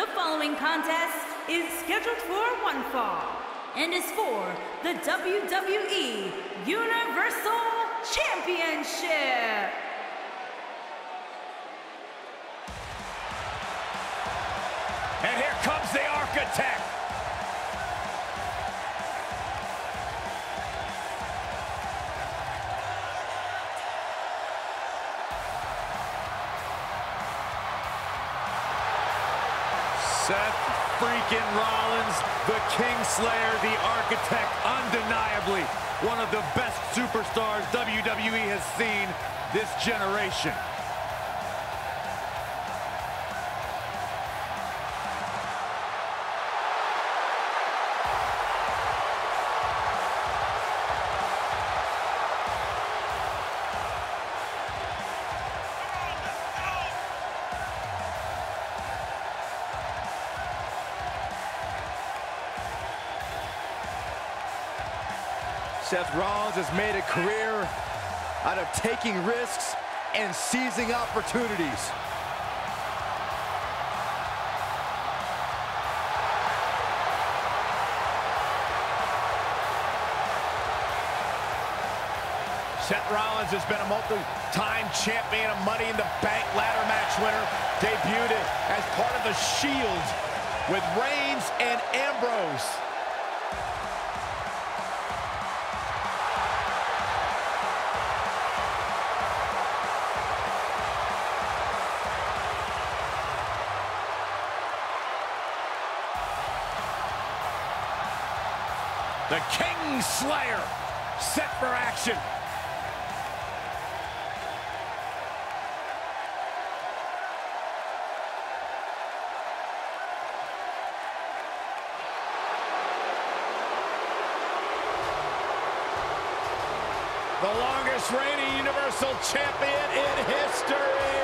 following contest is scheduled for one fall and is for the WWE Universal Championship. And here comes the Architect. Seth freaking Rollins, the Kingslayer, the Architect, undeniably one of the best superstars WWE has seen this generation. Seth Rollins has made a career out of taking risks and seizing opportunities. Seth Rollins has been a multi-time champion, a Money in the Bank ladder match winner, debuted as part of the Shield with Reigns and Ambrose. The Kingslayer set for action. The longest reigning Universal Champion in history.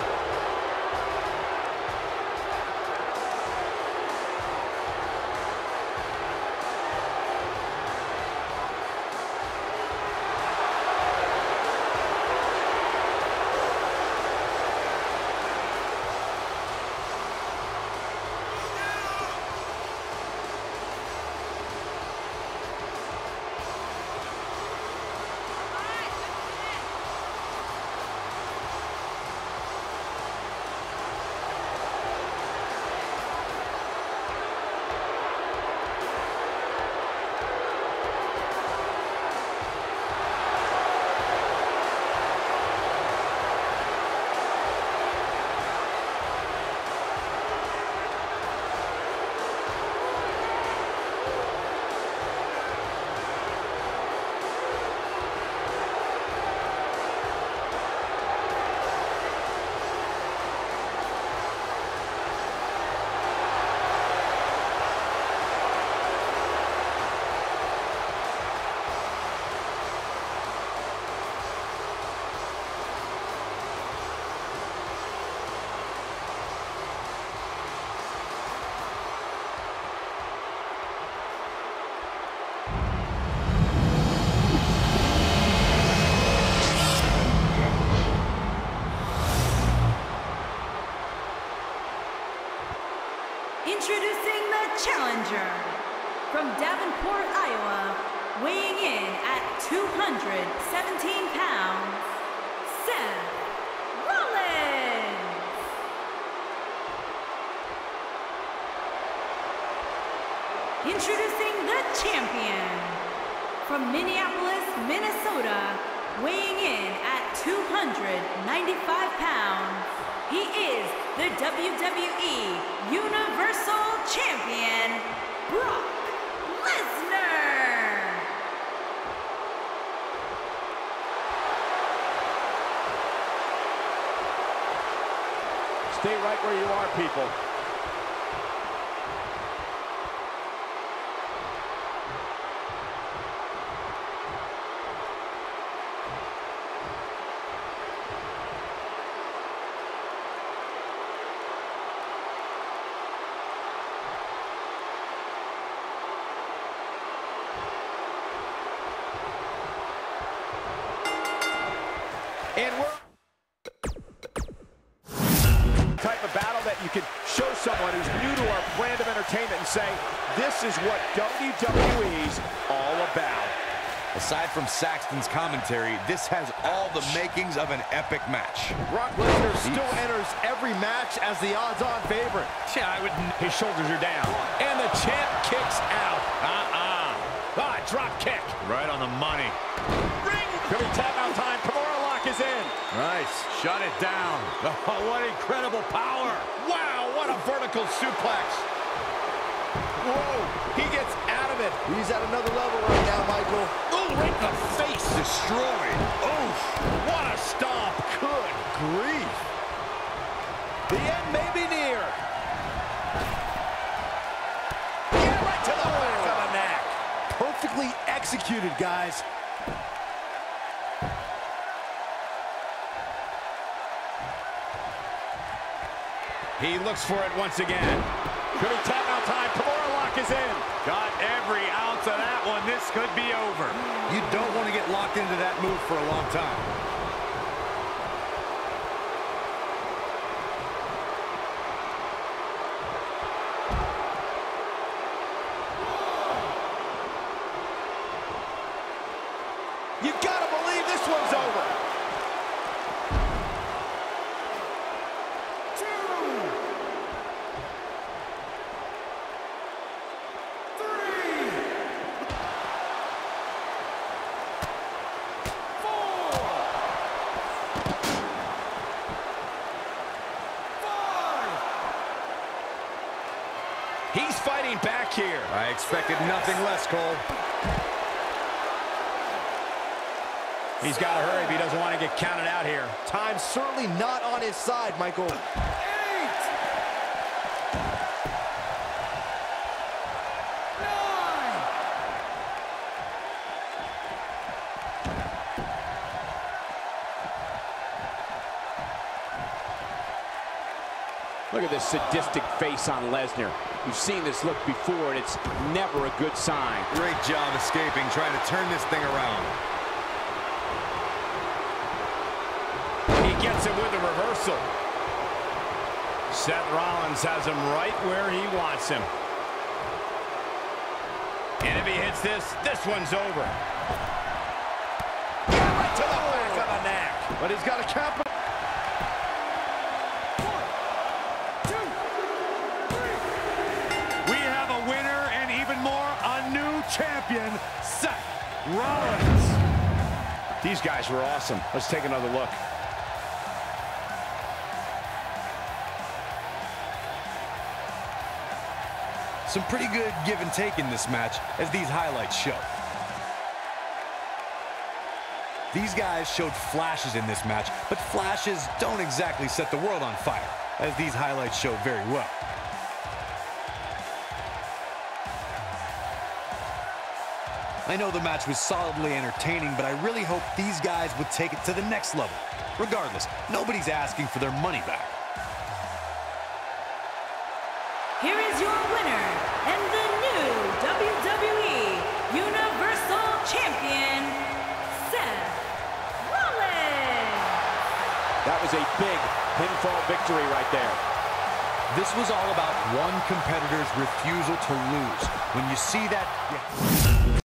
Introducing the challenger from Davenport, Iowa, weighing in at 217 pounds, Seth Rollins. Introducing the champion from Minneapolis, Minnesota, weighing in at 295 pounds, he is the WWE Universal Champion, Brock Lesnar. Stay right where you are, people. And we're type of battle that you can show someone who's new to say this is what WWE's all about. Aside from Saxton's commentary, this has all the makings of an epic match. Brock Lesnar still enters every match as the odds-on favorite. Yeah, I wouldn't. His shoulders are down. And the champ kicks out. Drop kick. Right on the money. Ring. Could be tap out time. Kimura lock is in. Nice. Shut it down. Oh, what incredible power. Wow, what a vertical suplex. Whoa, he gets out of it. He's at another level right now, Michael. Ooh, right in the face. Destroyed. Oof, what a stomp. Good grief. The end may be near. Yeah, right to the back of the neck. Perfectly executed, guys. He looks for it once again. Could be tap out time. Kimura lock is in. Got every ounce of that one. This could be over. You don't want to get locked into that move for a long time. You gotta believe this one's over. He's fighting back here. I expected nothing less, Cole. He's got to hurry if he doesn't want to get counted out here. Time's certainly not on his side, Michael. 8. Look at this sadistic face on Lesnar. We've seen this look before, and it's never a good sign. Great job escaping, trying to turn this thing around. He gets it with a reversal. Seth Rollins has him right where he wants him. And if he hits this, this one's over. Right to the back of the neck. But he's got a cap. Champion Seth Rollins. These guys were awesome. Let's take another look. Some pretty good give and take in this match, as these highlights show. These guys showed flashes in this match, but flashes don't exactly set the world on fire, as these highlights show very well. I know the match was solidly entertaining, but I really hope these guys would take it to the next level. Regardless, nobody's asking for their money back. Here is your winner and the new WWE Universal Champion, Seth Rollins. That was a big pinfall victory right there. This was all about one competitor's refusal to lose. When you see that...